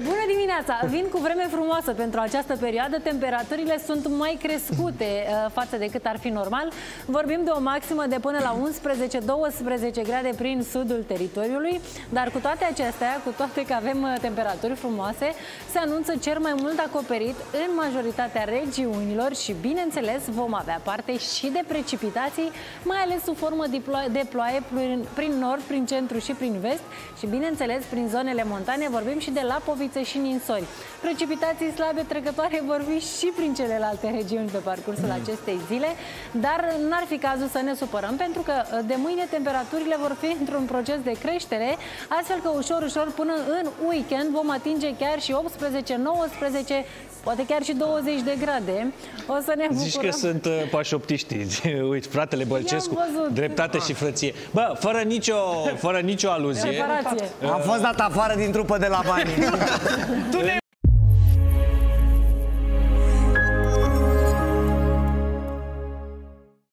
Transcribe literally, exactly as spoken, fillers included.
Bună dimineața! Vin cu vreme frumoasă pentru această perioadă. Temperaturile sunt mai crescute uh, față de cât ar fi normal. Vorbim de o maximă de până la unsprezece douăsprezece grade prin sudul teritoriului. Dar cu toate acestea, cu toate că avem uh, temperaturi frumoase, se anunță cer mai mult acoperit în majoritatea regiunilor și, bineînțeles, vom avea parte și de precipitații, mai ales sub formă de ploaie, de ploaie prin, prin nord, prin centru și prin vest și, bineînțeles, prin zonele montane. Vorbim și de Lapovițe și Ninsori. Precipitații slabe trecătoare vor fi și prin celelalte regiuni pe parcursul acestei zile, dar n-ar fi cazul să ne supărăm, pentru că de mâine temperaturile vor fi într-un proces de creștere, astfel că ușor, ușor, până în weekend vom atinge chiar și optsprezece nouăsprezece, poate chiar și douăzeci de grade. O să ne bucurăm. Zici că sunt uh, pașoptiști. Uite, fratele Bălcescu, dreptate și frăție. Bă, fără nicio, fără nicio aluzie. Reparație. Am fost dat afară din trupă de la bani. Tu ne